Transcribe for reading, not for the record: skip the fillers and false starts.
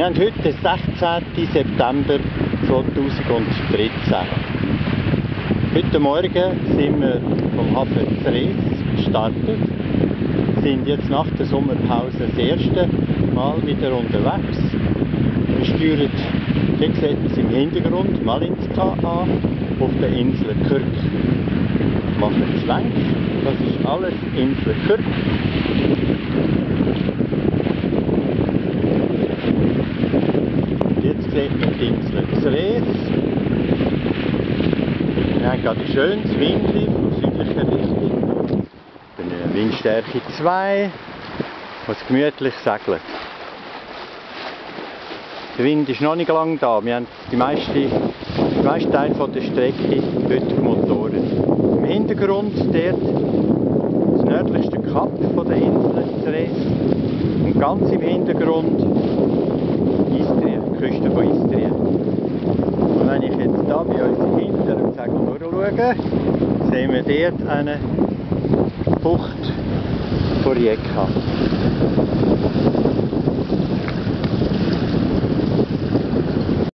Wir haben heute den 16. September 2013. Heute Morgen sind wir vom Hafen Zres gestartet, sind jetzt nach der Sommerpause das erste Mal wieder unterwegs. Wir steuern, hier sieht man es im Hintergrund, Malinska an, auf der Insel Krk. Wir machen einen Schwenk, das ist alles Insel Krk. Jetzt sieht man die Insel Zres. Wir haben gerade ein schönes Windli von südlicher Richtung. Eine Windstärke 2, was gemütlich segelt. Der Wind ist noch nicht lange da. Wir haben die meisten Teile der Strecke heute auf Motoren. Im Hintergrund dort das nördlichste Kap von der Insel Zres und ganz im Hintergrund Istrien, die Küste von Istrien. Und wenn ich jetzt hier bei uns hinter dem Segel schaue, sehen wir dort eine Bucht von Rijeka.